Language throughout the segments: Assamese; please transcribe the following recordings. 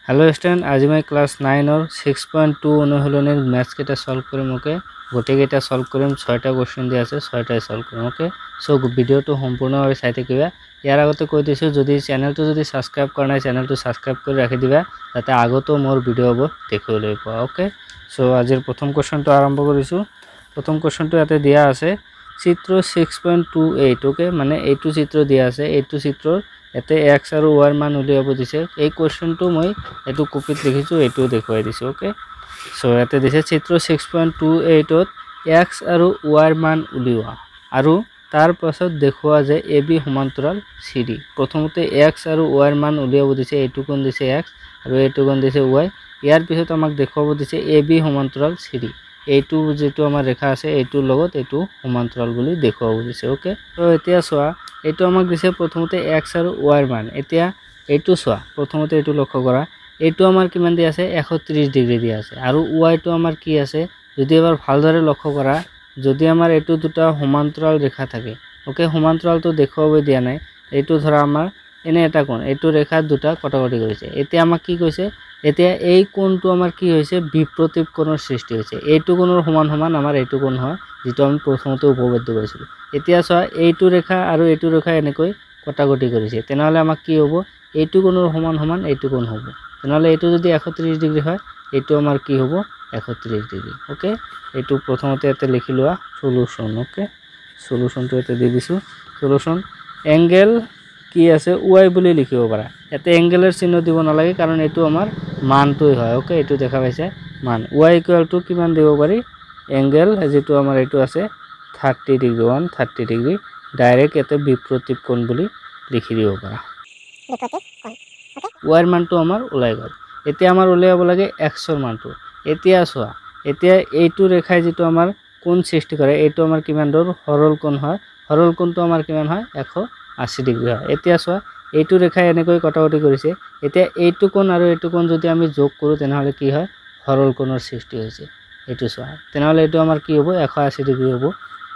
हेलो स्टूडेंट आज मैं क्लास 9 और 6.2 অনুশীলনীৰ मैथ्स কেটা সলভ কৰিম ওকে গোটেই কেটা সলভ কৰিম 6টা কোশ্চেন দিয়া আছে 6টাই সলভ কৰিম ওকে সো ভিডিওটো সম্পূৰ্ণভাৱে চাই থাকিবা ইয়াৰ আগতে কৈ দিছো যদি চেনেলটো যদি সাবস্ক্ৰাইব কৰা নাই চেনেলটো সাবস্ক্ৰাইব কৰি ৰাখি দিবা যাতে আগতো মোৰ ভিডিওবোৰ দেখিবলৈ পোৱা ওকে সো আজিৰ প্ৰথম কোশ্চেনটো আৰম্ভ কৰিছো প্ৰথম কোশ্চেনটো ইয়াতে দিয়া আছে চিত্ৰ 6.28 ওকে মানে এইটো চিত্ৰ দিয়া আছে এইটো চিত্ৰৰ এতে x আৰু y মান উলিয়াব দিছে এই কোশ্চেনটো মই এটো কপিত লিখিছো এটো দেখুৱাই দিছো ওকে সো এতে দিছে চিত্ৰ 6.28 ত x আৰু y মান উলিওৱা আৰু তাৰ পাছত দেখুৱা যে ab সমান্তৰাল cd প্ৰথমতে x আৰু y মান উলিয়াব দিছে এটো কোণ দিছে x আৰু এটো কোণ দিছে y ইয়াৰ পিছত আমাক দেখুৱাব দিছে ab সমান্তৰাল cd এইটো যেটো আমাৰ ৰেখা আছে এইটো লগত এইটো সমান্তৰাল বুলি দেখুৱাব দিছে ওকে তো এতিয়া সোৱা এইটো আমাক দিছে প্ৰথমতে x আৰু y ৰ মান এতিয়া এইটো সোৱা প্ৰথমতে এইটো লক্ষ্য কৰা এইটো আমাৰ কিমান দি আছে 130 ডিগ্ৰী দি আছে আৰু y টো আমাৰ কি আছে যদি এবাৰ ভালদৰে লক্ষ্য কৰা যদি আমাৰ এইটো দুটা সমান্তৰাল ৰেখা থাকে ওকে সমান্তৰালটো দেখুৱাব দিয়া নাই এইটো ধৰা আমাৰ এনে এটা কোণ এইটো ৰেখা দুটা কটাকটি কৰিছে এতিয়া আমাক কি কৈছে এতিয়া এই কোণটো আমাৰ কি হৈছে বিপ্ৰতীপ কোণৰ সৃষ্টি হৈছে এইটো কোণৰ সমান সমান আমাৰ এইটো কোণ হয় যেটো আমি প্ৰথমতে উপপাদ্য পাইছিলো এতিয়া সোৱা এইটো ৰেখা আৰু এইটো ৰেখা এনেকৈ কটাকটি কৰিছে তেনহলে আমাক কি হ'ব এইটো কোণৰ সমান সমান এইটো কোণ হ'ব তেনহলে এইটো যদি 130 ডিগ্ৰী হয় এইটো আমাৰ কি হ'ব 130 ডিগ্ৰী ওকে এইটো প্ৰথমতে এতে লিখি লোৱা সলিউশন ওকে সলিউশনটো এতে দি দিছো সলিউশন এংগেল কি আছে y বুলি লিখিব পাৰা এতে এংগেলৰ চিহ্ন দিব নালাগে কাৰণ এইটো আমাৰ মানটোই হয় ওকে এইটো দেখা পাইছে মান y = কিমান দিব পাৰি এংগেল যেটো আমাৰ এইটো আছে 30 ডিগ্ৰী 130 ডিগ্ৰী ডাইৰেক্ট এতে বিপ্ৰতীপ কোণ বুলি লিখি দিব পাৰা বিপ্ৰতীপ কোণ ওকে y ৰ মানটো আমাৰ ওলাই গল এতিয়া আমাৰ উলিয়াব লাগে x ৰ মানটো এতিয়া সোৱা এতিয়া এইটো ৰেখাই যেটো আমাৰ কোণ সৃষ্টি কৰে এইটো আমাৰ কিমান দূৰ সৰল কোণ হয় সৰল কোণটো আমাৰ কিমান হয় 180 ডিগ্ৰী হয় এতিয়া সোৱা এইটো ৰেখাই এনেকৈ কটাকটি কৰিছে এতিয়া এইটো কোণ আৰু এইটো কোণ যদি আমি যোগ কৰো তেনহলে কি হয় সৰল কোণৰ সৃষ্টি হৈছে এইটো সোৱা তেনহলে এইটো আমাৰ কি হ'ব 180 ডিগ্ৰী হ'ব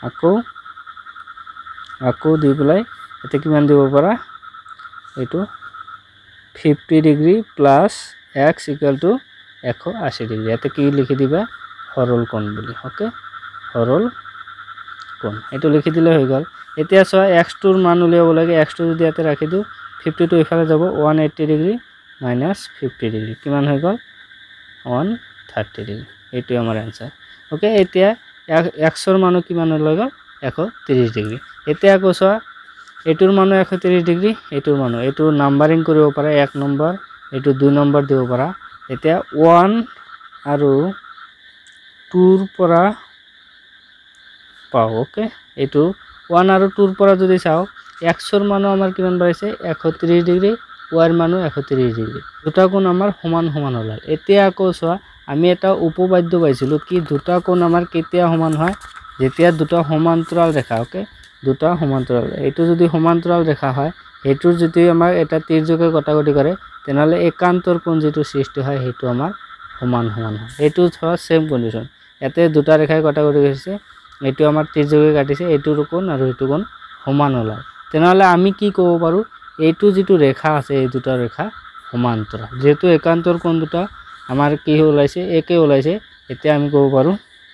আকৌ দি পেলাই এতে কিমান দিব পাৰা এইটো 50 ডিগ্ৰী প্লাস x = 180 ডিগ্ৰী এতে কি লিখি দিবা সৰল কোণ বুলি ওকে সৰল কোণ এটো লিখি দিলে হৈ গল এতিয়া সোৱা x টোৰ মান উলিয়াব লাগে x টো যদি এতে ৰাখি দিও 50 টো ইফালে যাব 180 ডিগ্ৰী - 50 ডিগ্ৰী কিমান হৈ গল 130 ডিগ্ৰী এইটো আমাৰ आंसर ওকে এতিয়া x ৰ মান কিমান হৈ গল 130 ডিগ্ৰী এতিয়া আকৌ সোৱা এটোৰ মান 130 ডিগ্ৰী এটোৰ মান এটো নাম্বাৰিং কৰিব পাৰা 1 নম্বৰ এটো 2 নম্বৰ দিব পাৰা এতিয়া 1 আৰু 2 ৰ পৰা পাও ওকে এটো 1 আৰু 2 ৰ পৰা যদি চাও x ৰ মান আমাৰ কিমান পাইছে 130 ডিগ্ৰী y ৰ মান 130 ডিগ্ৰী দুটা কোণ আমাৰ সমান সমান হ'ল এতিয়া আকৌ সোৱা আমি এটা উপপাদ্য পাইছিলো কি দুটা কোণ আমাৰ কেতিয়া সমান হয় যেতিয়া দুটা সমান্তৰাল ৰেখা ওকে দুটা সমান্তৰাল এইটো যদি সমান্তৰাল ৰেখা হয় হেতুৰ যদি আমাৰ এটা তিৰ্যকে কটাকটি কৰে তেনহলে একান্তৰ কোণ যেটো সৃষ্টি হয় হেতু আমাৰ সমান সমান হয় এটো সোৱা সেম কন্ডিশন এতে দুটা ৰেখাই কটাকটি কৰিছে এটো আমাৰ তিৰ্যকে কাটিছে এটোৰ কোণ আৰু এটো কোণ সমান হ'ল তেনহলে আমি কি ক'ব পাৰো এইটো যেটো ৰেখা আছে এই দুটা ৰেখা সমান্তৰাল যেটো একান্তৰ কোণ দুটা আমাৰ কি ওলাইছে একে ওলাইছে এতিয়া আমি ক'ব পাৰো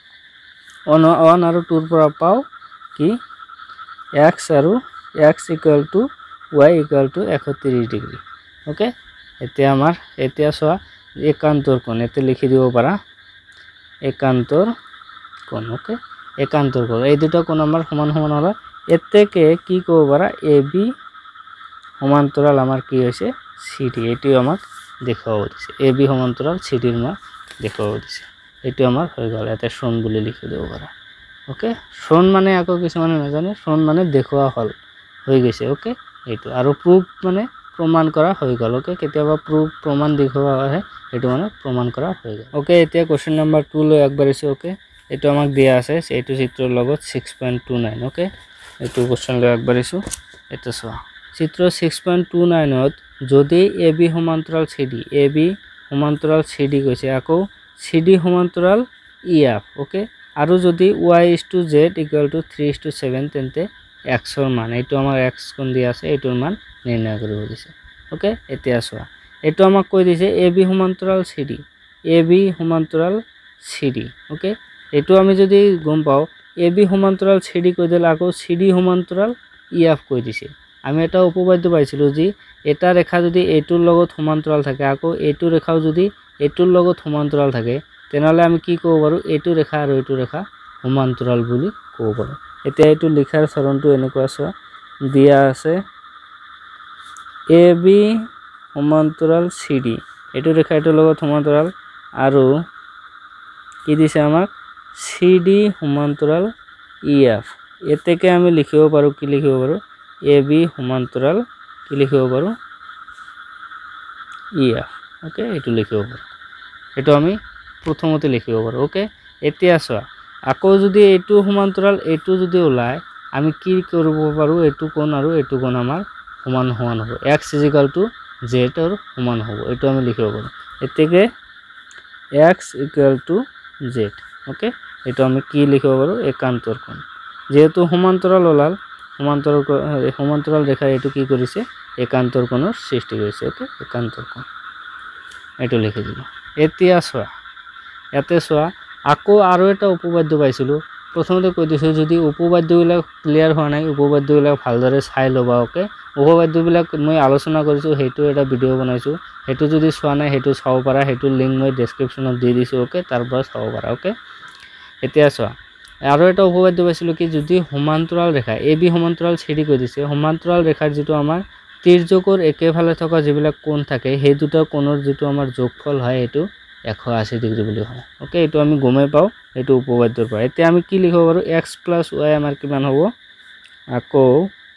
1 আৰু 2 ৰ পৰা পাও কি x আৰু x = y = 130 ডিগ্ৰী ওকে এতিয়া আমাৰ এতিয়া সোৱা একান্তৰ কোণ এতে লিখি দিব পাৰা একান্তৰ কোণ ওকে একান্তৰ কোণ এই দুটা কোণ আমাৰ সমান সমান হল এতেকে কি ক'ব পাৰা ab সমান্তৰাল আমাৰ কি হৈছে cd এটো আমাক দেখাব দিছে ab সমান্তৰাল cd ৰ মান দেখাব দিছে এটো আমাৰ হৈ গল এতে শূন বুলি লিখি দিব পাৰা ওকে শূন মানে আকৌ কিছুমানে নাজানে শূন মানে দেখুৱা হল হৈ গৈছে ওকে এটো আৰু প্ৰুফ মানে প্ৰমাণ কৰা হৈ গল ওকে কেতিয়াবা প্ৰুফ প্ৰমাণ দেখুৱা হয় এটো মানে প্ৰমাণ কৰা হৈ গল ওকে এতিয়া কোশ্চেন নম্বৰ 2 লৈ আগবাঢ়িছো ওকে এটো আমাক দিয়া আছে এইটো চিত্ৰৰ লগত 6.29 ওকে এটো কোশ্চেন লৈ আগবাঢ়িছো এটা সোৱা চিত্ৰ 6.29 ত যদি ab সমান্তৰাল cd ab সমান্তৰাল cd কৈছে আকৌ cd সমান্তৰাল ef ওকে আৰু যদি y/z = 3:7 তেন্তে x ৰ মান এইটো আমাৰ x কোণ দি আছে এইটোৰ মান নিৰ্ণয় কৰিব দিছে ওকে এতিয়া সোৱা এইটো আমাক কৈ দিছে AB সমান্তৰাল CD AB সমান্তৰাল CD ওকে এইটো আমি যদি গম পাও AB সমান্তৰাল CD কৈ দিলে আকৌ CD সমান্তৰাল EF কৈ দিছে আমি এটা উপপাদ্য পাইছিলো যে এটা ৰেখা যদি এইটোৰ লগত সমান্তৰাল থাকে আকৌ এইটো ৰেখাও যদি এইটোৰ লগত সমান্তৰাল থাকে তেনেহলে আমি কি ক'ব পাৰো এইটো ৰেখা আৰু এইটো ৰেখা সমান্তৰাল বুলি ক'ব পাৰো এতিয়া এইটো লিখাৰ চৰণটো এনেকুৱা আছে দিয়া আছে AB সমান্তৰাল CD এইটো ৰেখা এইটোৰ লগত সমান্তৰাল আৰু কি দিছে আমাক CD সমান্তৰাল EF এতেকে আমি লিখিব পাৰো কি লিখিব পাৰো AB সমান্তৰাল কি লিখিব পাৰো EF ওকে এটো লিখিব পাৰো এটো আমি প্ৰথমতে লিখিব পাৰো ওকে এতিয়া চোৱা আকৌ যদি এটো সমান্তৰাল এটো যদি ওলাই আমি কি কৰিব পাৰো এটো কোণ আৰু এটো কোণ আমাৰ সমান সমান হ'ব x = z ৰ সমান হ'ব এটো আমি লিখিব পাৰো এতেকে x = z ওকে এটো আমি কি লিখিব পাৰো একান্তৰ কোণ যেহেতু সমান্তৰাল ওলাল সমান্তৰাল ৰেখা এটো কি কৰিছে একান্তৰ কোণৰ সৃষ্টি কৰিছে ওকে একান্তৰ কোণ এটো লিখি দিলো এতিয়া চোৱা ইয়াতে চোৱা আকৌ আৰু এটা উপপাদ্য পাইছিলো প্ৰথমতে কৈ দিছো যদি উপপাদ্যবিলাক ক্লিয়াৰ হোৱা নাই উপপাদ্যবিলাক ভালদৰে চাই লবা ওকে উপপাদ্যবিলাক মই আলোচনা কৰিছো হেতু এটা ভিডিও বনাইছো হেতু যদি চোৱা নাই হেতু চাও পাৰা হেতু লিংক মই ডেসক্ৰিপচনত দি দিছো ওকে তাৰ পৰা চাও পাৰা ওকে এতিয়া চোৱা আৰু এটা উপপাদ্য পাইছিলো কি যদি সমান্তৰাল ৰেখা AB সমান্তৰাল CD কৈ দিছে সমান্তৰাল ৰেখাৰ যেটো আমাৰ তিৰ্যকৰ একেফালে থকা যিবিলাক কোণ থাকে সেই দুটা কোণৰ যেটো আমাৰ যোগফল হয় এটো 180 ডিগ্ৰী বুলি হয় ওকে এটো আমি গমে পাও এটো উপপাদ্যৰ পৰা এতিয়া আমি কি লিখিব পাৰো x + y আমাৰ কিমান হ'ব আকৌ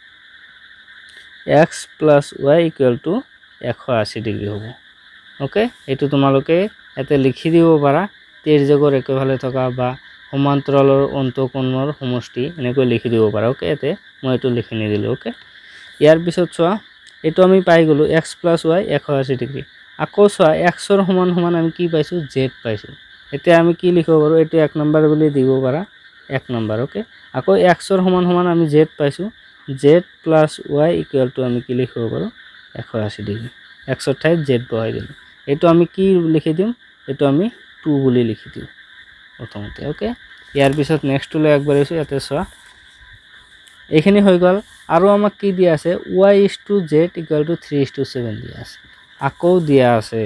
x + y = 180 ডিগ্ৰী হ'ব ওকে এটো তোমালোকে এতে লিখি দিব পাৰা তিৰ্যকৰ একেফালে থকা বা সমান্তৰালৰ অন্তঃকোণৰ সমষ্টি এনেকৈ লিখি দিব পাৰা ওকে এতে মই এটো লিখি নি দিলো ওকে ইয়াৰ পিছত চোৱা এটো আমি পাই গলো x + y 180 ডিগ্ৰী আকৌ চোৱা x ৰ সমান সমান আমি কি পাইছো z পাইছো এতিয়া আমি কি লিখিব পাৰো এটো 1 নম্বৰ বুলি দিব পাৰা 1 নম্বৰ ওকে আকৌ x ৰ সমান সমান আমি z পাইছো z + y = আমি কি লিখিব পাৰো 180 ডিগ্ৰী x ৰ ঠাইত z বহাই দিলো এটো আমি কি লিখি দিম এটো আমি 2 বুলি লিখি দিম প্ৰথমতে ওকে ইয়াৰ পিছত নেক্সট লৈ একবাৰ আছো ইয়াতে চোৱা এইখিনি হৈ গল আৰু আমাক কি দিয়া আছে y = z = 3:7 দিয়া আছে আকৌ দিয়া আছে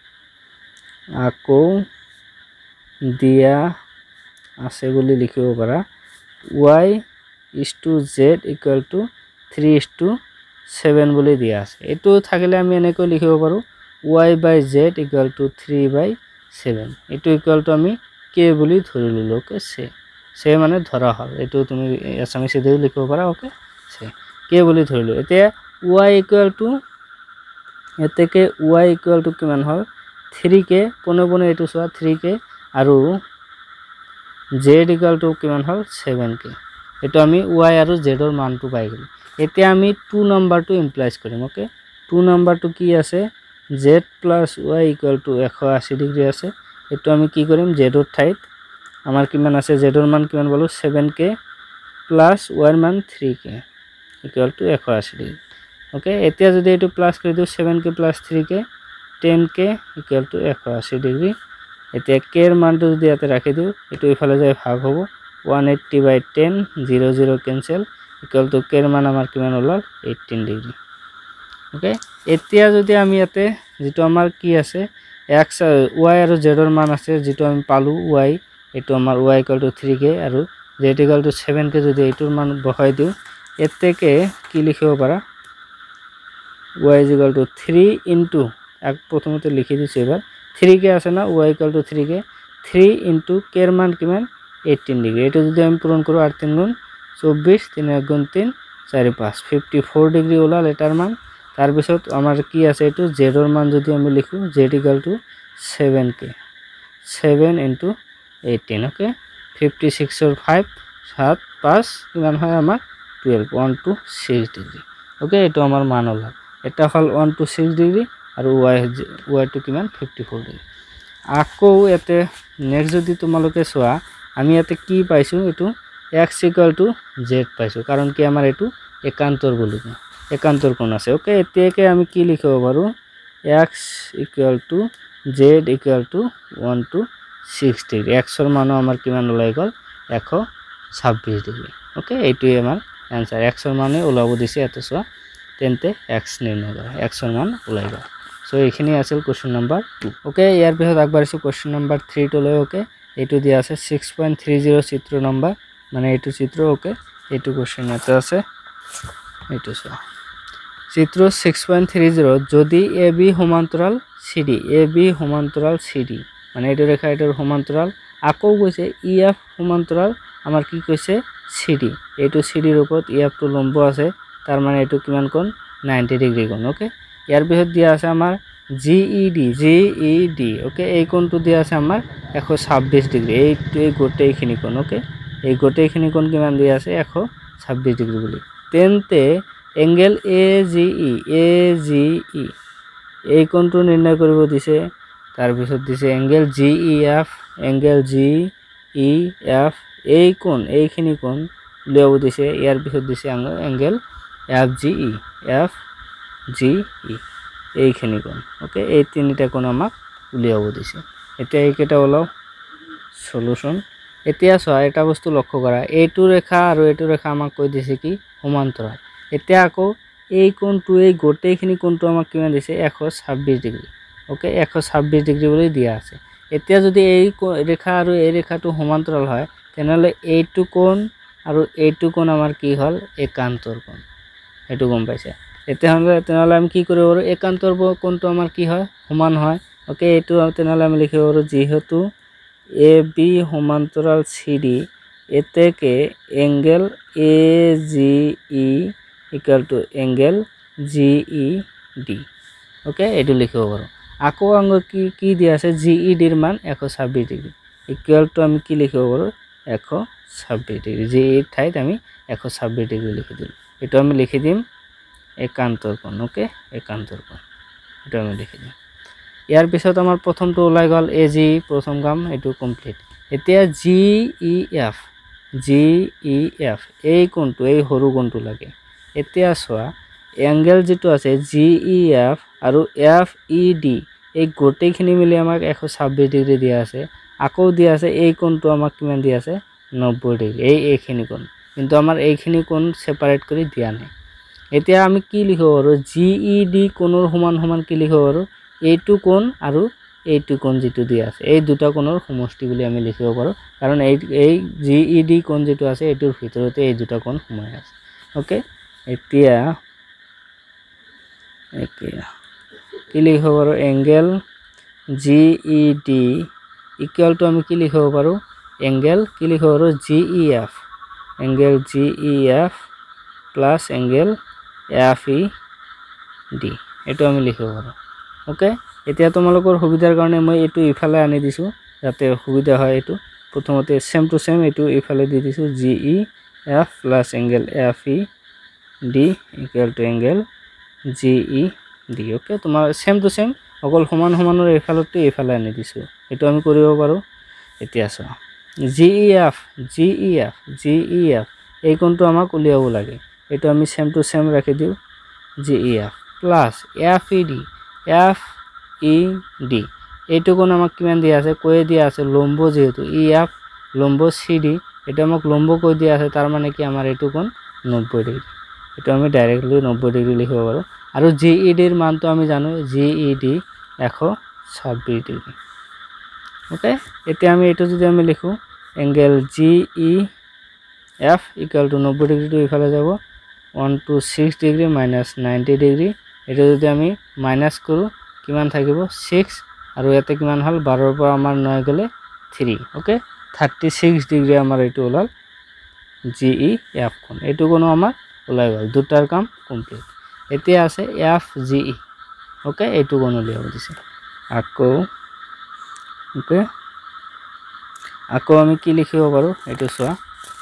বুলি লিখিব পাৰা y = z = 3:7 বুলি দিয়া আছে এটো থাকিলে আমি এনেকৈ লিখিব পাৰো y/z = 3/7 এটো = আমি k বুলি ধৰি ললো ওকে সে মানে ধৰা হল এটো তুমি এছামিছ দিও লিখিব পাৰা ওকে সে k বুলি ধৰিলো এতিয়া y = এতেকে y = কিমান হল 3k পনে এটো চোৱা 3k আৰু z = কিমান হল 7k এটো আমি y আৰু z ৰ মানটো পাই গলো এতিয়া আমি 2 নম্বৰটো ইমপ্লাইজ কৰিম ওকে 2 নম্বৰটো কি আছে z + y = 180 ডিগ্ৰী আছে এটো আমি কি কৰিম z ৰ ঠাইত আমাৰ কিমান আছে z ৰ মান কিমান বলো 7k + y ৰ মান 3k = 180 ডিগ্ৰী ওকে এতিয়া যদি এটো প্লাস কৰি দিও 7k + 3k 10k = 180 ডিগ্ৰী এতিয়া k ৰ মানটো যদি ইয়াতে ৰাখি দিও এটো ইফালে যায় ভাগ হ'ব 180/10 0 0 কেনসেল = k ৰ মান আমাৰ কিমান হ'ল 18 ডিগ্ৰী ওকে এতিয়া যদি আমি ইয়াতে যেটো আমাৰ কি আছে x y আৰু z ৰ মান আছে যেটো আমি পালো y এটো আমাৰ y = 3k আৰু z = 7k যদি এটোৰ মান বহাই দিও এতেকে কি লিখিব পাৰা y = 3 * এক প্ৰথমতে লিখি দিছো এবাৰ 3k আছে না y = 3k 3 * k ৰ মান কিমান 18 ডিগ্ৰী এটো যদি আমি পূৰণ কৰো 8 3 গুণ 24 3 1 গুণ 3 4 5 54 ডিগ্ৰী ওলাল এটাৰ মান তাৰ পিছত আমাৰ কি আছে এটো z ৰ মান যদি আমি লিখো z = 7k 7 * 18 ওকে 56 ৰ 5 7 5 কিমান হয় আমাৰ 12 126 ডিগ্ৰী ওকে এটো আমাৰ মান ওলাল এটা হল 126 ডিগ্ৰী আৰু y টো কিমান 54 ডিগ্ৰী আকৌ এতে নেক্সট যদি তোমালোকে চোৱা আমি এতে কি পাইছো এটো x = z পাইছো কাৰণ কি আমাৰ এটো একান্তৰ বুলি একান্তৰ কোণ আছে ওকে এতিয়াকে আমি কি লিখিব পাৰো x equal to z equal to 1 to 6 degree x ৰ মান আমাৰ কিমান ওলাই গল 126 ডিগ্ৰী ওকে এইটোই আমাৰ आंसर x ৰ মানে ওলাব দিছে এত সোৱা তেন্তে x নিৰ্ণয় কৰা x ৰ মান ওলাই গল সো এইখিনি আছিল কোৱেশ্চন নম্বৰ 2 ওকে ইয়াৰ পিছত আগবাঢ়িছো কোৱেশ্চন নম্বৰ 3 টলৈ ওকে এইটো দিয়া আছে 6.30 চিত্ৰ নম্বৰ মানে এইটো চিত্ৰ ওকে এইটো কোৱেশ্চন এটা আছে এইটো সোৱা চিত্ৰ 6.30 যদি AB সমান্তৰাল CD মানে এইটো ৰেখা এটাৰ সমান্তৰাল আকৌ কৈছে EF সমান্তৰাল আমাৰ কি কৈছে CD এইটো CD ৰ ওপৰত EF টো লম্ব আছে তাৰ মানে এইটো কিমান কোণ 90 ডিগ্ৰী কোণ ওকে ইয়াৰ পিছত দিয়া আছে আমাৰ GED ওকে এই কোণটো দিয়া আছে আমাৰ 126 ডিগ্ৰী এই গোটেইখিনি কোণ ওকে এই গোটেইখিনি কোণ কিমান দিয়া আছে 126 ডিগ্ৰী বুলি তেন্তে এংগেল AGE এই কোণটো নিৰ্ণয় কৰিব দিছে তাৰ পিছত দিছে এংগেল GEF এই কোণ এইখিনি কোণ উলিয়াব দিছে ইয়াৰ পিছত দিছে এংগেল FGE এইখিনি কোণ ওকে এই তিনিটা কোণ আমাক উলিয়াব দিছে এতিয়া এইকেইটা ওলাও সলিউশন এতিয়া চোৱা এটা বস্তু লক্ষ্য কৰা এইটো ৰেখা আৰু এইটো ৰেখা আমাক কৈ দিছে কি সমান্তৰাল এতিয়া আকৌ এই কোণটো এই গোটেইখিনি কোণটো আমাক কিমান দিছে 126 ডিগ্ৰী ওকে 126 ডিগ্ৰী বুলি দিয়া আছে এতিয়া যদি এই ৰেখা আৰু এই ৰেখাটো সমান্তৰাল হয় তেনেহলে এইটো কোণ আৰু এইটো কোণ আমাৰ কি হল একান্তৰ কোণ এটো গম পাইছে তেনেহলে আমি কি কৰিব পাৰো একান্তৰ কোণটো আমাৰ কি হয় সমান হয় ওকে এইটো তেনেহলে আমি লিখিব পাৰো যেহেতু AB সমান্তৰাল CD এতেকে angle AGE equal to angle GED okay এটো লিখিব পাৰো আকৌ আঙ্গ কি দিয়া আছে GED ৰ মান 126 ডিগ্ৰী ইকুয়াল টু আমি কি লিখিব পাৰো 126 ডিগ্ৰী GE ঠাইত আমি 126 ডিগ্ৰী লিখি দিম এটো আমি লিখি দিম একান্তৰ কোণ ওকে একান্তৰ কোণ এটো আমি লিখি দিম ইয়াৰ পিছত আমাৰ প্ৰথমটো ওলাই গল AGE প্ৰথম কাম এটো কমপ্লিট এতিয়া GEF এই কোণটো এই সৰু কোণটো লাগে এতিয়া সোৱা এংগেল যেটো আছে GEF আৰু FED এই গোটেইখিনি মিলি আমাক 126 ডিগ্ৰী দিয়া আছে আকৌ দিয়া আছে এই কোণটো আমাক কিমান দিয়া আছে 90 ডিগ্ৰী এইখিনি কোণ কিন্তু আমাৰ এইখিনি কোণ সেপাৰেট কৰি দিয়া নাই এতিয়া আমি কি লিখিব পাৰো GED কোণৰ সমান কি লিখিব পাৰো এইটো কোণ আৰু এইটো কোণ যেটো দিয়া আছে এই দুটা কোণৰ সমষ্টি বুলি আমি লিখিব পাৰো কাৰণ এই GED কোণ যেটো আছে এটোৰ ভিতৰতে এই দুটা কোণ সোমাই আছে ওকে এতিয়া কি লিখিব পাৰো এংগেল GED ইকুয়াল টু আমি কি লিখিব পাৰো এংগেল কি লিখিব পাৰো GEF প্লাস এংগেল FED এটো আমি লিখিব পাৰো ওকে এতিয়া তোমালোকৰ সুবিধাৰ কাৰণে মই এটো ইফালে আনি দিছো যাতে সুবিধা হয় এটো প্ৰথমতে সেম টু সেম এটো ইফালে দি দিছো GEF plus angle FED equal to angle GED okay তোমাৰ সেম টু সেম অকল সমানৰ ইফালতে ইফালে আনি দিছো এটো আমি কৰিব পাৰো এতিয়া চোৱা GEF এই কোণটো আমাক উলিয়াব লাগে এটো আমি সেম টু সেম ৰাখি দিও GEF প্লাস FED এইটো কোণ আমাক কিমান দিয়া আছে কৈ দিয়া আছে লম্ব যেহেতু EF লম্ব CD এটা আমাক লম্ব কৈ দিয়া আছে তাৰ মানে কি আমাৰ এইটো কোণ 90 ডিগ্ৰী এটো আমি ডাইৰেক্টলি 90 ডিগ্ৰী লিখিব পাৰো আৰু GED ৰ মানটো আমি জানো GED 126 ডিগ্ৰী ওকে এতিয়া আমি এটো যদি আমি লিখো angle GEF equal to 90 degree to ইফালে যাব 126 ডিগ্ৰী মাইনাস 90 ডিগ্ৰী এটো যদি আমি মাইনাস কৰো কিমান থাকিব 6 আৰু ইয়াতে কিমান হল 12 ৰ পৰা আমাৰ 9 গলে 3 ওকে 36 ডিগ্ৰী আমাৰ এটো ওলাল GEF কোণ এটো কোণ আমাৰ ওলাই গল দুটাৰ কাম কমপ্লিট এতিয়া আছে FGE ওকে এটো কোণ উলিয়াব দিছে আকৌ আমি কি লিখিব পাৰো এটো সোৱা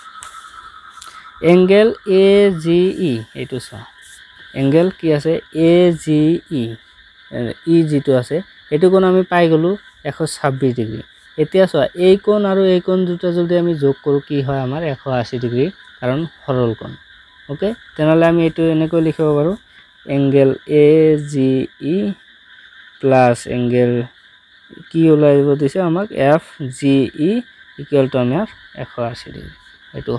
এংগেল AGE এটো সোৱা এংগেল কি আছে AGE যেটো আছে এটো কোণ আমি পাই গলো 126 ডিগ্ৰী এতিয়া সোৱা এই কোণ আৰু এই কোণ দুটা যদি আমি যোগ কৰো কি হয় আমাৰ 180 ডিগ্ৰী কাৰণ সৰল কোণ ওকে তেনেহলে আমি এটো এনেকৈ লিখিব পাৰো এংগেল AGE প্লাস এঙ্গেল কি ওলাইব দিছে আমাক F G E equal to আমার 180 ডিগ্রি এটু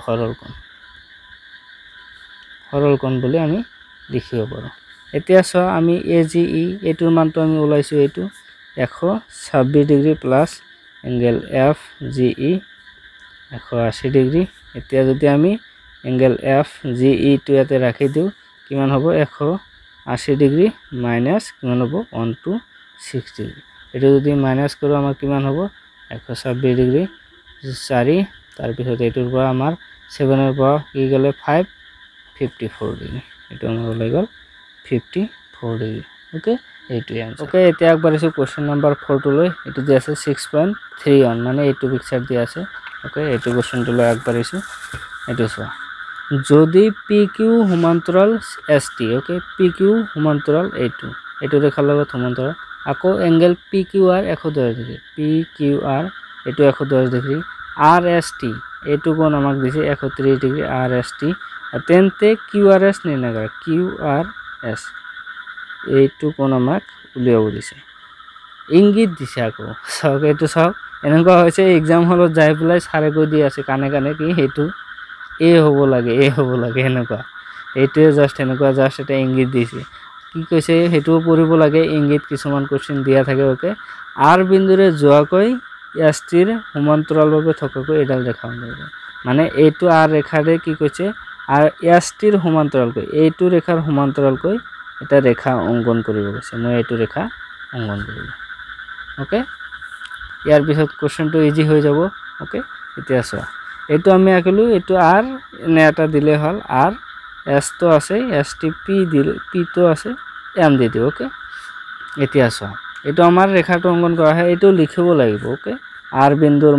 সরল কোণ বলে আমি লিখিব পাৰো এতিয়া চ আমি এ জি ই এটুৰ মানটো আমি ওলাইছো এটু 126 degree plus angle F G E 180 degree এতিয়া যদি আমি এঙ্গেল এফ জি ই টু ইয়াতে ৰাখি দিও কিমান হ'ব 180 ডিগ্রি মাইনাস কিমান হ'ব 126 ডিগ্রি এটু যদি মাইনাস কৰো আমাৰ কিমান হ'ব 126 ডিগ্রি 4 তাৰ পিছত এটুৰ পৰা আমাৰ 7 এৰ পৰা কি গলে 54 ডিগ্রি এটু আমাৰ ওলাই গল 54 ডিগ্রি ওকে এইটো आंसर ওকে এতিয়া আগবাৰিছো কোশ্চেন নাম্বার 4 টু লৈ এটু দি আছে 6.31 মানে এইটো পিকচাৰ দি আছে ওকে এইটো কোশ্চেন টু লৈ আগবাৰিছো এইটো চোৱা যদি PQ সমান্তৰাল ST ওকে PQ সমান্তৰাল এইটো ৰেখাৰ লগত সমান্তৰাল আকৌ এঙ্গেল PQR 110 ডিগ্রি PQR এইটো 110 ডিগ্রি RST এইটো কোণ আমাক দিছে 130 ডিগ্রি RST তেন্তে QRS নিৰ্ণয় কৰা QRS এইটো কোণ আমাক উলিয়াব দিছে ইংগিত দিছে আকৌ সক এইটো সক এনেকুৱা হৈছে এক্সাম হলত যাই পেলাই সাৰে কৈ দি আছে কানে কানে কি হেতু এ হ'ব লাগে এনেকুৱা এইটোৱে জাস্ট এনেকুৱা জাস্ট এটা ইংগিত দিছে কি কৈছে হেতু পঢ়িব লাগে ইংগিত কিছুমান কোশ্চেন দিয়া থাকে ওকে আর বিন্দুৰে যোৱাকৈ এসটিৰ সমান্তৰালভাৱে থকাকৈ এডাল ৰেখা অংকন কৰে মানে এইটো আর ৰেখাৰে কি কৈছে আর এসটিৰ সমান্তৰালকৈ এইটো ৰেখাৰ সমান্তৰালকৈ এটা ৰেখা অংকন কৰিব কৈছে মই এইটো ৰেখা অংকন কৰিম ওকে ইয়াৰ পিছত কোশ্চেনটো ইজি হৈ যাব ওকে এতিয়া চোৱা এইটো আমি আঁকিলো এইটো আর নে এটা দিলে হল আর এস তো আছে এসটি পি দিলে পি তো আছে এম দি দিও ওকে এতিয়া চোৱা এইটো আমাৰ ৰেখাটো অংকন কৰা হয় এইটো লিখিব লাগিব ওকে আর বিন্দুৰ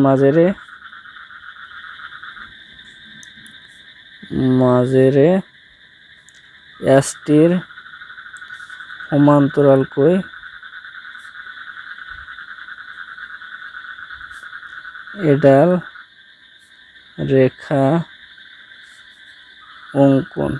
মাজেৰে এসটিৰ সমান্তৰালকৈ এডাল ৰেখা অংকন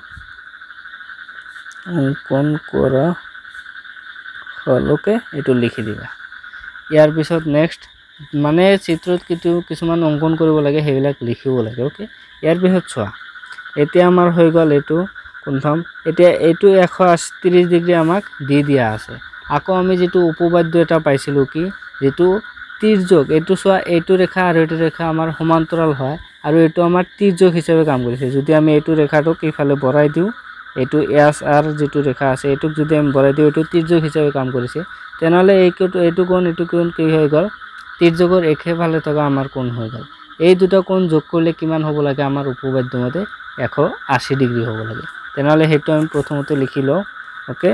কৰা হল ওকে এইটো লিখি দিবা ইয়াৰ পিছত নেক্সট মানে চিত্ৰত কিছুমান অংকন কৰিব লাগে হেবিলাক লিখিব লাগে ওকে ইয়াৰ পিছত চোৱা এতিয়া আমাৰ হৈ গল এইটো কনফার্ম এতিয়া এইটো 130 ডিগ্রি আমাক দি দিয়া আছে আকৌ আমি যেটো উপবাদ্য এটা পাইছিলো কি যেটো তিৰ্যক এইটো চোৱা এইটো ৰেখা আৰু এইটো ৰেখা আমাৰ সমান্তৰাল হয় আৰু এইটো আমাৰ তিৰ্যক হিচাপে কাম কৰিছে যদি আমি এইটো ৰেখাটো কিফালে বঢ়াই দিও এইটো এস আর যেটো ৰেখা আছে এইটোক যদি আমি বঢ়াই দিও এইটো তিৰ্যক হিচাপে কাম কৰিছে তেনহলে এইটো কোণ কি হৈ গল তিৰ্যকৰ একেফালে থকা আমাৰ কোণ হৈ গল এই দুটা কোণ যোগ কৰিলে কিমান হ'ব লাগে আমাৰ উপবাদ্য মতে 180 ডিগ্রি হ'ব লাগে তেনহলে হেতু আমি প্ৰথমতে লিখি লও ওকে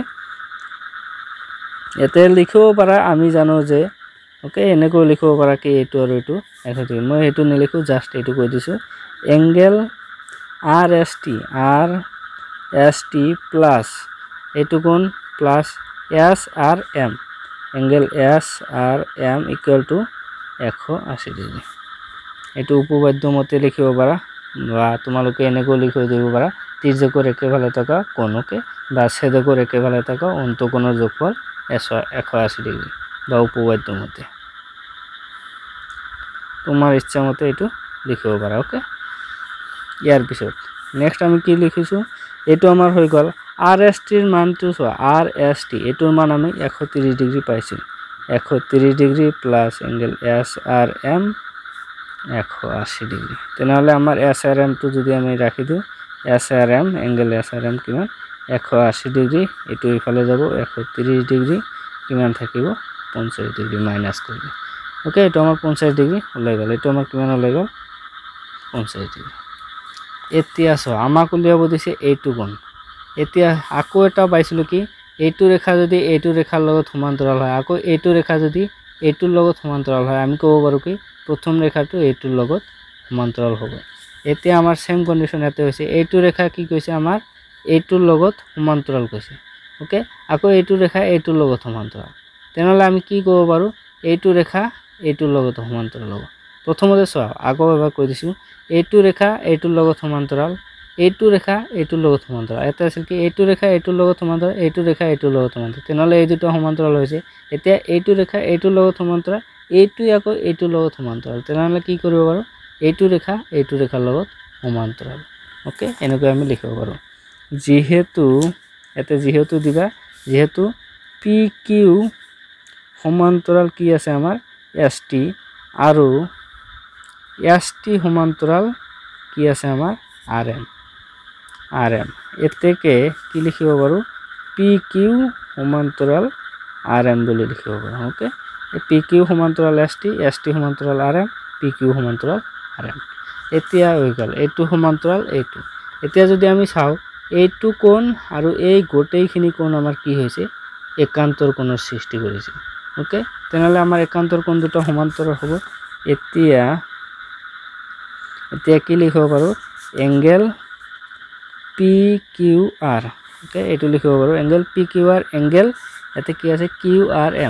এতে লিখিব পাৰা আমি জানো যে ওকে এনেকৈ লিখিব পাৰা কি এইটো আৰু এইটো এখাতে মই হেতু নিলিখো জাস্ট এইটো কৈ দিছো এঙ্গেল RST প্লাস এইটো কোণ plus SRM angle SRM equal to 180 degree এইটো উপবাদ্য মতে লিখিব পাৰা বা তোমালোকে এনেকৈ লিখি দিব পাৰা তিৰ্যকৰ একেফালে থকা কোণকে বা ছেদকৰ একেফালে থকা অন্তঃকোণৰ যোগফল 180 ডিগ্রি বা উপবাদ্য মতে তোমাৰ ইচ্ছা মতে এইটো লিখিব পাৰা ওকে ইয়াৰ পিছত নেক্সট আমি কি লিখিছো এইটো আমাৰ হৈ গল RST ৰ মানটো চোৱা RST এইটোৰ মান আমি 130 ডিগ্রি পাইছো 130 degree plus angle SRM 180 degree তেনহলে আমাৰ SRM টো যদি আমি ৰাখি দিও SRM এঙ্গেল SRM কিমান 180 ডিগ্রি এটো ইফালে যাব 130 ডিগ্রি কিমান থাকিব 50 ডিগ্রি মাইনাস কৰিব ওকে এটো আমাৰ 50 ডিগ্রি ওলাই গল এটো আমাৰ কিমান ওলাই গল 50 ডিগ্রি এতিয়া চোৱা আমাক উলিয়াব দিছে এইটো কোণ এতিয়া আকৌ এটা পাইছিলো কি এইটো ৰেখা যদি এইটো ৰেখাৰ লগত সমান্তৰাল হয় আকৌ এইটো ৰেখা যদি এইটোৰ লগত সমান্তৰাল হয় আমি ক'ব পাৰো কি প্ৰথম ৰেখাটো এইটোৰ লগত সমান্তৰাল হ'ব এতিয়া আমাৰ সেম কন্ডিশন এতে হৈছে এইটো ৰেখা কি কৈছে আমাৰ এইটোৰ লগত সমান্তৰাল কৈছে ওকে আকৌ এইটো ৰেখা এইটোৰ লগত সমান্তৰাল তেনহলে আমি কি ক'ব পাৰো এইটো ৰেখা এইটোৰ লগত সমান্তৰাল হ'ব প্ৰথমতে চোৱা আকৌ এবাৰ কৈ দিছো এইটো ৰেখা এইটোৰ লগত সমান্তৰাল এইটো ৰেখা এইটোৰ লগত সমান্তৰাল এটা আছিল কি এইটো ৰেখা এইটোৰ লগত সমান্তৰাল এইটো ৰেখা এইটোৰ লগত সমান্তৰাল তেনেহ'লে এই দুটো সমান্তৰাল হৈছে এতিয়া এইটো ৰেখা এইটোৰ লগত সমান্তৰাল এইটো আকৌ এইটোৰ লগত সমান্তৰাল তেনেহ'লে কি কৰিব পাৰো এইটো ৰেখা এইটো ৰেখাৰ লগত সমান্তৰাল ওকে এনেকৈ আমি লিখিব পাৰো যেহেতু এতে যেহেতু দিবা যেহেতু পি কিউ সমান্তৰাল কি আছে আমাৰ এসটি আৰু এসটি সমান্তৰাল কি আছে আমাৰ আরএম এতেকে কি লিখিব পাৰো পি কিউ সমান্তৰাল আরএম বুলি লিখিব পাৰো ওকে পি কিউ সমান্তৰাল এসটি এসটি সমান্তৰাল আরএম পি কিউ সমান্তৰাল আরএম এতিয়া হৈ গ'ল এইটো সমান্তৰাল এইটো এতিয়া যদি আমি চাও এইটো কোণ আৰু এই গোটেইখিনি কোণ আমাৰ কি হৈছে একান্তৰ কোণৰ সৃষ্টি কৰিছে ওকে তেনেহলে আমাৰ একান্তৰ কোণ দুটো সমান্তৰাল হ'ব এতিয়া কি লিখিব পাৰো angle P Q R okay এইটো লিখিব পাৰো angle P Q R angle এতে কি আছে কিউ আৰ এম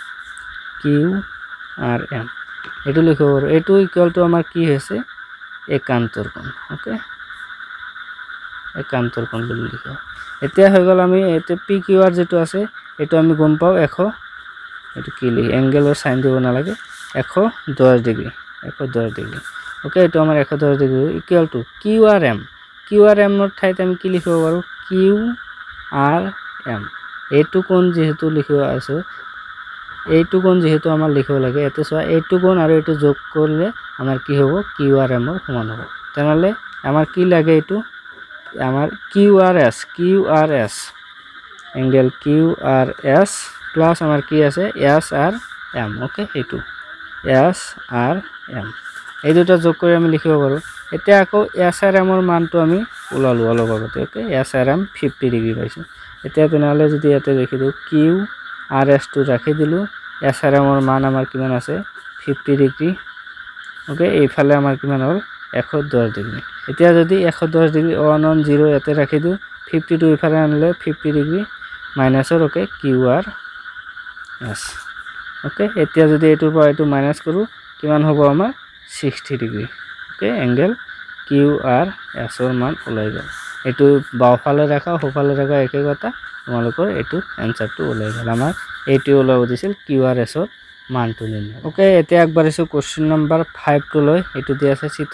এইটো লিখিব পাৰো এইটো ইকুয়াল টু আমাৰ কি হৈছে একান্তৰ কোণ ওকে একান্তৰ কোণ বুলি লিখো এতিয়া হৈ গ'ল আমি এতে পি কিউ আৰ যেটো আছে এটো আমি গম পাও 100 এটো কি লিখি এংগেলৰ সাইন দিব নালাগে 110 ডিগ্ৰী ওকে এটো আমাৰ 110 degree equal to Q R M ৰ ঠাইতে আমি কি লিখিব পাৰো কিউ আৰ এম এইটো কোণ যেহেতু লিখিব আছে এইটো কোণ যেহেতু আমাৰ লিখিব লাগে এতে সোয়া এইটো কোণ আৰু এইটো যোগ কৰিলে আমাৰ কি হ'ব কিউ আৰ এম ৰ সমান হ'ব তেনেহলে আমাৰ কি লাগে এইটো আমাৰ Q R S angle Q R S plus আমাৰ কি আছে এস আৰ এম ওকে এইটো এস আৰ এম এই দুটা যোগ কৰি আমি লিখিব পাৰো এতিয়া আকৌ এস আৰ এম ৰ মানটো আমি ওলালো অলপ আগতে okay ace R M 50 degree পাইছো এতিয়া তেনেহলে যদি ইয়াতে লিখি দিও কিউ আৰ এস টো ৰাখি দিলো এস আৰ এম ৰ মান আমাৰ কিমান আছে 50 ডিগ্ৰী ওকে এইফালে আমাৰ কিমান হ'ল 110 ডিগ্ৰী এতিয়া যদি 110 ডিগ্ৰী 110 ইয়াতে ৰাখি দিও 52 ইফালে আনলে 50 ডিগ্ৰী মাইনাসৰ okay Q R S okay এতিয়া যদি এটোৰ পৰা এটো মাইনাস কৰো কিমান হ'ব আমাৰ 60 degree okay angle Q R S ৰ মান ওলাই গ'ল এটো বাওফালে ৰাখা সোফালে ৰাখা একে কথা তোমালোকৰ এটো এনসারটো ওলাই গ'ল আমাৰ এটো ওলাই দিছিল কিউ আৰ এস ৰ মানটো নিৰ্ণয় ওকে এতিয়া আগবাঢ়িছো কোশ্চেন নম্বৰ 5 টো লৈ এটো দি আছে চিত্ৰ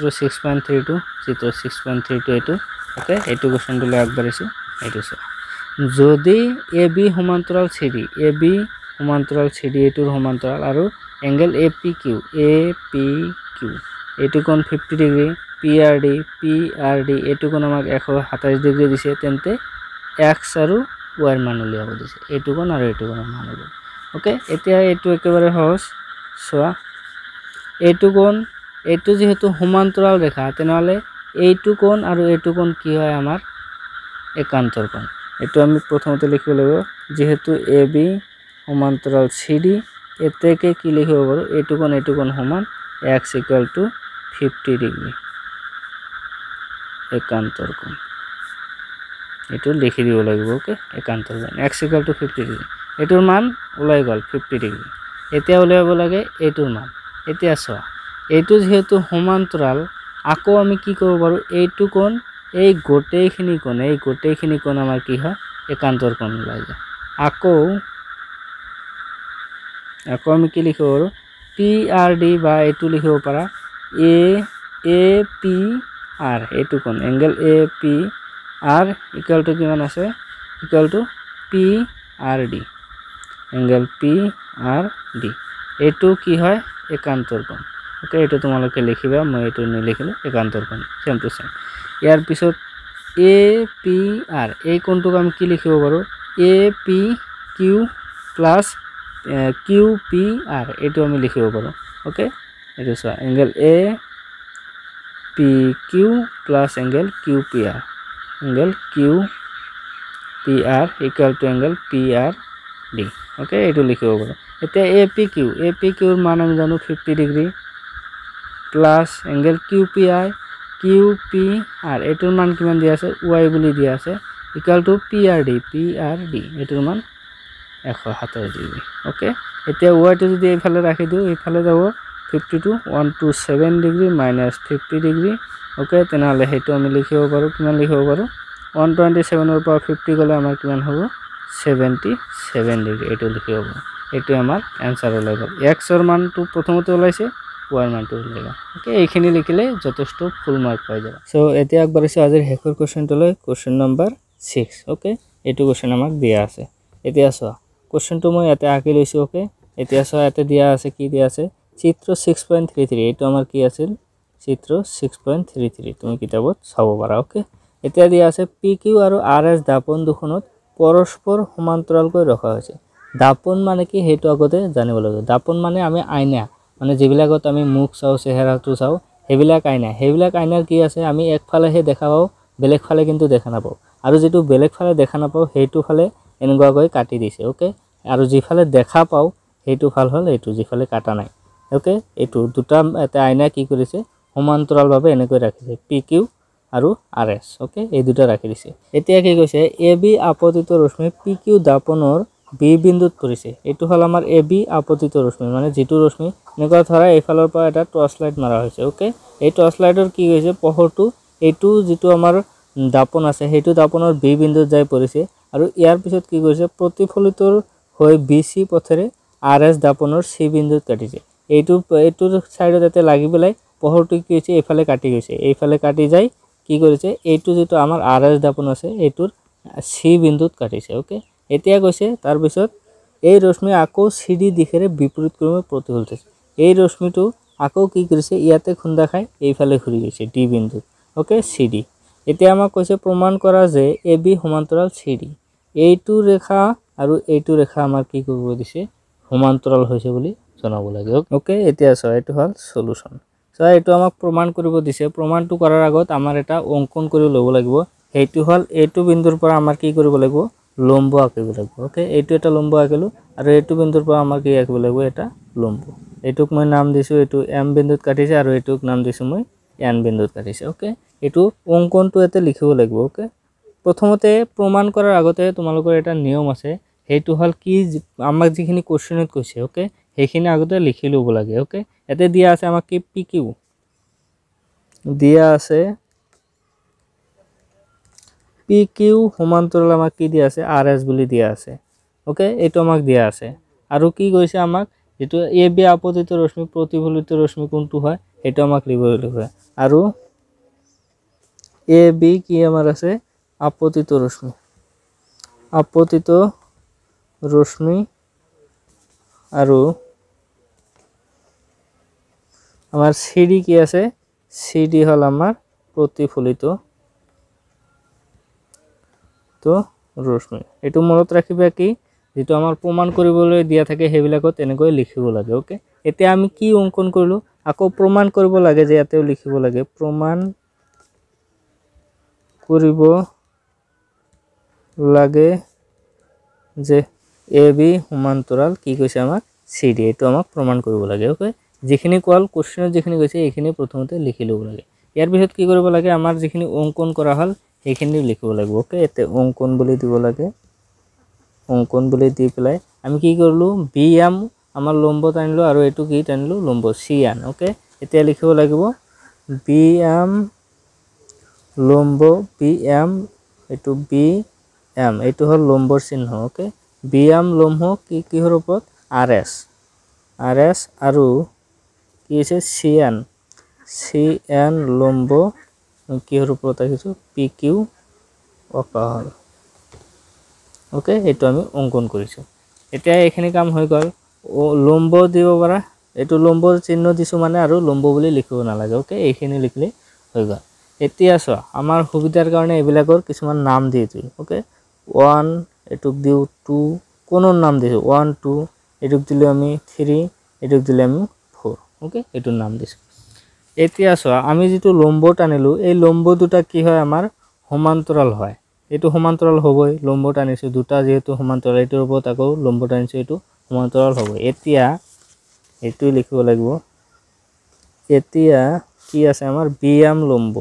6.32 এটো ওকে এটো কোশ্চেনটো লৈ আগবাঢ়িছো এটো যদি এবি সমান্তৰাল সিডি এটোৰ সমান্তৰাল আৰু এংগেল এপিকিউ এটো কোণ 50 ডিগ্ৰী পিআৰডি এটো কোণ আমাক 127 ডিগ্ৰী দিছে তেন্তে এক্স আৰু ওয়াই মান উলিয়াব দিছে এটো কোণ আৰু এটো কোণৰ মান উলিয়াব ওকে এতিয়া এটো একেবাৰে সহজ সোয়া এটো কোণ এটো যেহেতু সমান্তৰাল ৰেখা তেনেহলে এইটো কোণ আৰু এইটো কোণ কি হয় আমাৰ একান্তৰ কোণ এটো আমি প্ৰথমতে লিখিব লাগিব যেহেতু এবি সমান্তৰাল সিডি এতেকে কি লিখিব পাৰো এইটো কোণ সমান x = 50 ডিগ্ৰী একান্তৰ কোণ এটো লিখি দিব লাগিব ওকে একান্তৰ কোণ x = 50 ডিগ্ৰী এটোৰ মান ওলাই গল 50 ডিগ্ৰী এতিয়া উলিয়াব লাগে এটোৰ মান এতিয়া সোয়া এইটো যেহেতু সমান্তৰাল আকৌ আমি কি কৰিব পাৰো এইটো কোণ এই গোটেইখিনি কোণ আমাৰ কি হয় একান্তৰ কোণ ওলাই যায় আকৌ আমি কি লিখিব পাৰো পিআৰডি বা এটো লিখিব পাৰা এপি আর এটো কোণ angle AP R equal to কিমান আছে equal to PRD angle PRD এটো কি হয় একান্তৰ কোণ ওকে এটো তোমালোকে লিখিবা মই এটো নিলিখিলো একান্তৰ কোণ সেম টু সেম ইয়াৰ পিছত এপিআর এই কোণটোক আমি কি লিখিব পাৰো এপিকিউ প্লাস কিউপিআর এটো আমি লিখিব পাৰো ওকে এটো সোয়া angle APQ plus angle QPR equal to angle PRD okay এটো লিখিব পাৰো এতিয়া এপিকিউৰ মান আমি জানো 50 ডিগ্ৰী প্লাস এংগেল কিউপিআর এটোৰ মান কিমান দিয়া আছে y বুলি দিয়া আছে ইকুয়াল টু পিআরডি এটোৰ মান 127 ডিগ্ৰী ওকে এতিয়া y টো যদি এইফালে ৰাখি দিও এইফালে যাব 52 127 ডিগ্ৰী - 50 ডিগ্ৰী ওকে তেনেহ'লে সেইটো আমি লিখিব পাৰোঁ কিমান লিখিব পাৰোঁ 127 পৰা 50 গ'লে আমাৰ কিমান হ'ব 77 ডিগ্ৰী এইটো লিখিব পাৰোঁ এইটো আমাৰ এনসাৰ ওলাই গ'ল x ৰ মানটো প্ৰথমতে ওলাইছে y ৰ মানটো ওলাই গ'ল ওকে এইখিনি লিখিলে যথেষ্ট ফুল মাৰ্ক পাই যাব সো এতিয়া আগবাঢ়িছো আজিৰ শেষৰ কোৱেশ্চনটোলৈ কোৱেশ্চন নম্বৰ 6 ওকে এইটো কোৱেশ্চন আমাক দিয়া আছে এতিয়া চোৱা কোৱেশ্চনটো মই ইয়াতে আঁকি লৈছো ওকে এতিয়া চোৱা ইয়াতে দিয়া আছে কি দিয়া আছে চিত্ৰ 6.33 এইটো আমাৰ কি আছিল চিত্ৰ 6.33 তুমি কিতাপত চাব পাৰা ওকে এতিয়া দিয়া আছে PQ আৰু RS দাপন দুখনত পৰস্পৰ সমান্তৰালকৈ ৰখা হৈছে দাপন মানে কি হেতু আগতে জানিব লাগিব দাপন মানে আমি আইনা মানে যিবিলাকত আমি মুখ চাও চেহেৰাটো চাও হেবিলাক আইনাৰ কি আছে আমি একফালেহে দেখা পাও বেলেগ ফালে কিন্তু দেখা নাপাও আৰু যেটো বেলেগ ফালে দেখা নাপাও হেতু ফালে এনেকুৱাকৈ কাটি দিছে ওকে আৰু যিফালে দেখা পাও হেতু ফাল হল এটো যিফালে কাটা নাই ওকে এটো দুটা এটা আইনা কি কৰিছে সমান্তৰাল ভাবে এনেকৈ ৰাখিছে PQ আৰু RS ওকে এই দুটা ৰাখি দিছে এতিয়া কি কৈছে AB আপতিত ৰশ্মি PQ দাপনৰ B বিন্দুত পৰিছে এটো হল আমাৰ AB আপতিত ৰশ্মি মানে যেটো ৰশ্মি এনেকুৱা ধৰা এইফালৰ পৰা এটা টৰ্চ লাইট মাৰা হৈছে ওকে এই টৰ্চ লাইটৰ কি হৈছে পোহৰটো এটো যেটো আমাৰ দাপন আছে হেতু দাপনৰ B বিন্দুত যাই পৰিছে আৰু ইয়াৰ পিছত কি কৰিছে প্ৰতিফলিতৰ হৈ BC পথেৰে RS দাপনৰ C বিন্দুত কাটিছে এইটোৰ সাইডত এতে লাগি পেলাই পোহৰটো কি হৈছে এফালে কাটি গৈছে এইফালে কাটি যায় কি কৰিছে এইটো যেটো আমাৰ RS দাপন আছে এইটোৰ C বিন্দুত কাটিছে ওকে এতিয়া কৈছে তাৰ পিছত এই ৰশ্মি আকৌ CD দিশেৰে বিপৰীত ক্ৰমে প্ৰতিফলিত হৈছে এই ৰশ্মিটো আকৌ কি কৰিছে ইয়াতে খুন্দা খাই এইফালে ঘূৰি গৈছে D বিন্দুত ওকে CD এতিয়া আমাক কৈছে প্ৰমাণ কৰা যে AB সমান্তৰাল CD এইটো ৰেখা আৰু এইটো ৰেখা আমাৰ কি কৰিব দিছে সমান্তৰাল হৈছে বুলি জনাব লাগে ওকে এতিয়া চোৱা এইটো হল সলিউশন সো এইটো আমাক প্ৰমাণ কৰিব দিছে প্ৰমাণটো কৰাৰ আগত আমাৰ এটা অঙ্কন কৰি ল'ব লাগিব হেতু হল এইটো বিন্দুৰ পৰা আমাৰ কি কৰিব লাগিব লম্ব আঁকিব লাগিব ওকে এইটো এটা লম্ব আঁকিলো আৰু এইটো বিন্দুৰ পৰা আমাৰ কি আঁকিব লাগিব এটা লম্ব এইটোক মই নাম দিছো এইটো M বিন্দুত কাটিছে আৰু এইটোক নাম দিছো মই N বিন্দুত কাটিছে ওকে এইটো অঙ্কনটো এতে লিখিব লাগিব ওকে প্ৰথমতে প্ৰমাণ কৰাৰ আগতে তোমালোকৰ এটা নিয়ম আছে হেতু হল কি আমাক যিখিনি কোৱেশ্চনত কৈছে ওকে হেখিনি আগতে লিখি লব লাগে ওকে এতে দিয়া আছে আমাক কি PQ দিয়া আছে PQ সমান্তৰাল আমাক কি দিয়া আছে RS বুলি দিয়া আছে ওকে এইটো আমাক দিয়া আছে আৰু কি কৈছে আমাক যেটো AB আপতিত ৰশ্মি প্ৰতিফলিত ৰশ্মি কোনটো হয় এটা আমাক লিখিব লাগিব আৰু AB কি আমাৰ আছে আপতিত ৰশ্মি আৰু আমাৰ CD কি আছে CD হল আমাৰ প্ৰতিফলিত তো ৰশ্মি এটো মনত ৰাখিবা কি যেটো আমাৰ প্ৰমাণ কৰিবলৈ দিয়া থাকে হেবিলাকত এনেকৈ লিখিব লাগে ওকে এতিয়া আমি কি অঙ্কন কৰিলো আকৌ প্ৰমাণ কৰিব লাগে যে ইয়াতেও লিখিব লাগে প্ৰমাণ কৰিব লাগে যে AB সমান্তৰাল কি কৈছে আমাক CD এটো আমাক প্ৰমাণ কৰিব লাগে ওকে যিখিনি কোৱাল কোৱেশ্চনত যিখিনি কৈছে এইখিনি প্ৰথমতে লিখি লব লাগে ইয়াৰ পিছত কি কৰিব লাগে আমাৰ যিখিনি অঙ্কন কৰা হল এইখিনি লিখিব লাগিব ওকে এতে অঙ্কন বুলি দিব লাগে অঙ্কন বুলি দি পেলাই আমি কি কৰিলো BM আমাৰ লম্ব টানিলো আৰু এটো কি টানিলো লম্ব CN ওকে এতিয়া লিখিব লাগিব BM লম্ব BM এটো BM এটো হল লম্বৰ চিহ্ন ওকে BM লম্ব কি কিহৰ ওপৰত RS আৰু কি আছে CN লম্ব কিহৰ ওপৰত আহিছো PQ অকা হল ওকে এটো আমি অঙ্কন কৰিছো এতিয়া এইখিনি কাম হৈ গল লম্ব দিব পাৰা এটো লম্বৰ চিহ্ন দিছো মানে আৰু লম্ব বুলি লিখিব নালাগে ওকে এইখিনি লিখলে হৈ গল এতিয়া চোৱা আমাৰ সুবিধাৰ কাৰণে এবিলাকৰ কিছুমান নাম দি দিও ওকে 1 এটুক দিও 2 কোনৰ নাম দিছো 1 2 এটুক দিলে আমি 3 এটুক দিলে আমি 4 ওকে এটো নাম দিছো এতিয়া চোৱা আমি যেটো লম্ব টানিলো এই লম্ব দুটা কি হয় আমাৰ সমান্তৰাল হয় এটো সমান্তৰাল হ'বই লম্ব টানিছো দুটা যেহেতু সমান্তৰাল এটোৰ ওপৰত আকৌ লম্ব টানিছো এটো সমান্তৰাল হ'ব এতিয়া এটো লিখিব লাগিব এতিয়া কি আছে আমাৰ BM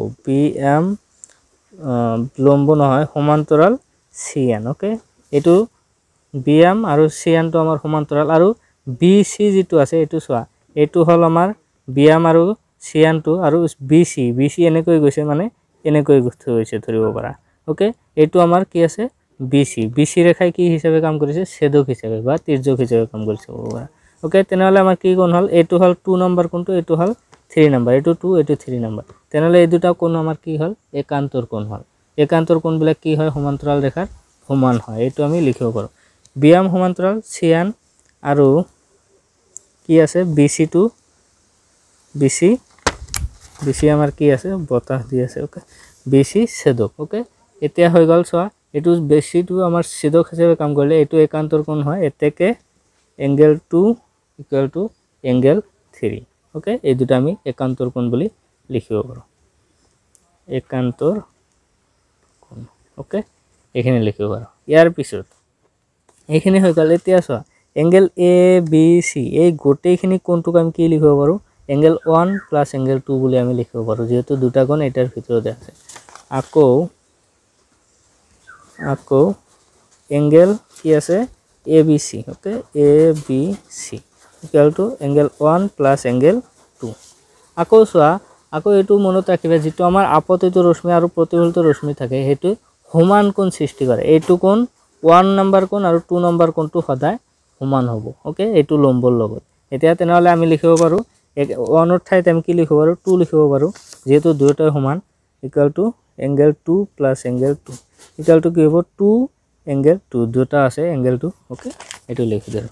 লম্ব নহয় সমান্তৰাল CN ওকে এটো BM আৰু CN তো আমাৰ সমান্তৰাল আৰু BC যেটো আছে এটো চোৱা এটো হল আমাৰ BM আৰু CN2 আৰু BC এনেকৈ গৈছে মানে এনেকৈ গৈছে ধৰিব পাৰা ওকে এইটো আমাৰ কি আছে BC ৰেখাই কি হিচাপে কাম কৰিছে ছেদক হিচাপে বা তিৰ্যক হিচাপে কাম কৰিছে ওকে তেনেহলে আমাৰ কি কোণ হল এইটো হল 2 নম্বৰ কোণটো এইটো হল 3 নম্বৰ এইটো 2 এইটো 3 নম্বৰ তেনেহলে এই দুটা কোণ আমাৰ কি হল একান্তৰ কোণ হল একান্তৰ কোণ বিলাক কি হয় সমান্তৰাল ৰেখাৰ সমান হয় এইটো আমি লিখিব পাৰো বিয়াম সমান্তৰাল CN আৰু কি আছে BC আমাৰ কি আছে বতাহ দি আছে ওকে BC ছেদক ওকে এতিয়া হৈ গল চোৱা এটো BC2 আমাৰ ছেদক হিচাপে কাম কৰিলে এটো একান্তৰ কোণ হয় এতেকে angle 2 equal to angle 3 okay এই দুটা আমি একান্তৰ কোণ বুলি লিখিব পাৰো একান্তৰ কোণ ওকে এখানে লিখিব পাৰো ইয়াৰ পিছত এখানে হৈ গল এতিয়া চোৱা এংগেল ABC এই গোটেইখিনি কোণটোক আমি কি লিখিব পাৰো এংগেল 1 প্লাস এংগেল 2 বুলি আমি লিখিব পাৰো যেহেতু দুটা কোণ এটাৰ ভিতৰতে আছে আকৌ এংগেল কি আছে ABC okay ABC equal to angle 1 plus angle 2 আকৌ চোৱা আকৌ এটো মনত ৰাখিবা যেটো আমাৰ আপতিত ৰশ্মি আৰু প্ৰতিফলিত ৰশ্মি থাকে হেতু সমান কোণ সৃষ্টি কৰে এইটো কোণ 1 নম্বৰ কোণ আৰু 2 নম্বৰ কোণটো সদায় সমান হ'ব ওকে এইটো লম্বৰ লগত এতিয়া তেনেহলে আমি লিখিব পাৰো 1 ৰ ঠাইত আমি কি লিখিব পাৰো 2 লিখিব পাৰো যেহেতু দুয়োটাই সমান equal to angle 2 plus angle 2 equal to কি হ'ব 2 এংগেল 2 দুটা আছে এংগেল 2 ওকে এটো লিখি দিও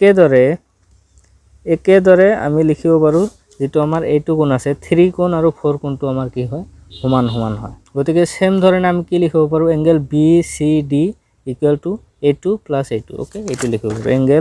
একেদৰে আমি লিখিব পাৰো যেটো আমাৰ এইটো কোণ আছে 3 কোণ আৰু 4 কোণটো আমাৰ কি হয় সমান হয় গতিকে সেম ধৰণে আমি কি লিখিব পাৰো angle BCD equal to A2 plus A2 okay এটো লিখিব পাৰো angle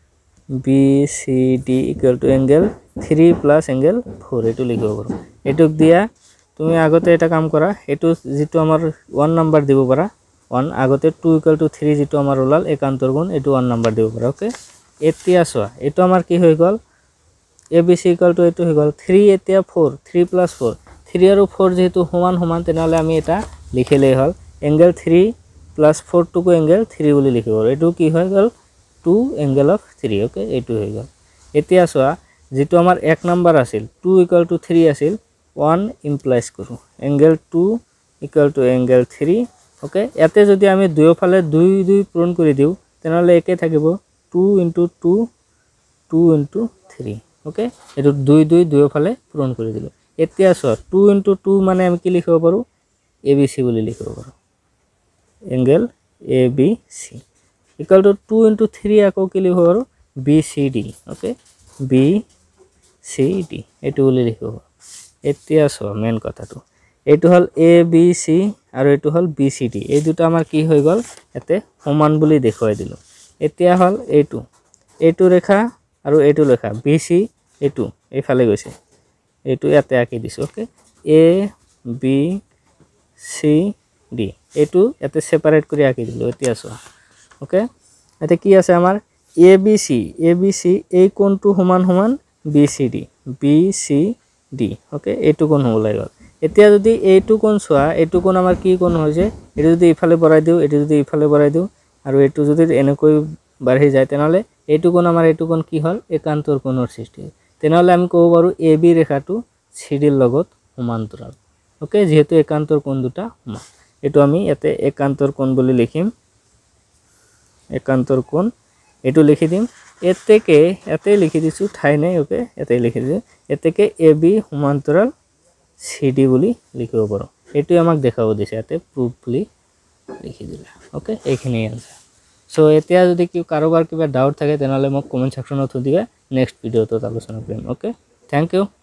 BCD equal to angle 3 plus angle 4 এটো লিখিব পাৰো এটুক দিয়া তুমি আগতে এটা কাম কৰা এটো যেটো আমাৰ 1 নম্বৰ দিব পাৰা 1 আগতে 2 ইকুয়াল টু 3 যেটো আমাৰ ওলাল একান্তৰ কোণ এটো 1 নম্বৰ দিব পাৰা ওকে এতিয়া চোৱা এটো আমাৰ কি হৈ গল ABC ইকুয়াল টু এটো হৈ গল 3 এতিয়া 4 3 প্লাস 4 3 আৰু 4 যেহেতু সমান তেনেহলে আমি এটা লিখিলেই হল এংগেল 3 প্লাস 4 টুকু এংগেল 3 বুলি লিখিব এটো কি হৈ গল 2 এংগেল অফ 3 ওকে এটো হৈ গল এতিয়া চোৱা যেটো আমাৰ 1 নম্বৰ আছিল 2 ইকুয়াল টু 3 আছিল 1 ইমপ্লাইজ কৰো angle 2 equal to angle 3 okay ইয়াতে যদি আমি দুয়োফালে 2 পূৰণ কৰি দিও তেনেহলে একে থাকিব 2 into 2 2 into 3 ওকে এটো 2 দুয়োফালে পূৰণ কৰি দিলো এতিয়া চোৱা 2 into 2 মানে আমি কি লিখিব পাৰো ABC বুলি লিখিব পাৰো angle ABC equal to 2 into 3 আকৌ কি লিখিব পাৰো BCD ওকে BCD এটো বুলি লিখিব এতিয়া চোৱা মেন কথাটো এটো হল ABC আৰু এটো হল BCD এই দুটা আমাৰ কি হৈ গল এতে সমান বুলি দেখুৱাই দিলো এতিয়া হল এইটো ৰেখা আৰু এইটো ৰেখা BC এইটো এইফালে গৈছে এইটো ইয়াতে আঁকি দিছো ওকে ABCD এইটো ইয়াতে সেপাৰেট কৰি আঁকি দিলো এতিয়া চোৱা ওকে এতে কি আছে আমাৰ ABC এই কোণটো সমান BCD ওকে এইটো কোণ ওলাই গল এতিয়া যদি এইটো কোণ চোৱা এইটো কোণ আমাৰ কি কোণ হৈছে এটো যদি ইফালে বঢ়াই দিও এটো যদি ইফালে বঢ়াই দিও আৰু এটো যদি এনেকৈ বাঢ়ি যায় তেনেহলে এইটো কোণ আমাৰ এইটো কোণ কি হল একান্তৰ কোণৰ সৃষ্টি তেনেহলে আমি ক'ব পাৰো AB ৰেখাটো CD ৰ লগত সমান্তৰাল ওকে যেহেতু একান্তৰ কোণ দুটা সমান এটো আমি ইয়াতে একান্তৰ কোণ বুলি লিখিম একান্তৰ কোণ এটো লিখি দিম এতে লিখি দিছো ঠাই নাই ওকে এতে লিখি দিছো এতেকে AB সমান্তৰাল CD বুলি লিখিব পাৰো এটো আমাক দেখাব দিছে এতে প্ৰুফ বুলি লিখি দিলা ওকে এইখিনি আনসাৰ সো এতিয়া যদি কি কাৰোবাৰ কিবা ডাউট থাকে তেনেহলে মোক কমেন্ট সেকশনত দিবা নেক্সট ভিডিওত আলোচনা কৰিম ওকে থ্যাংক ইউ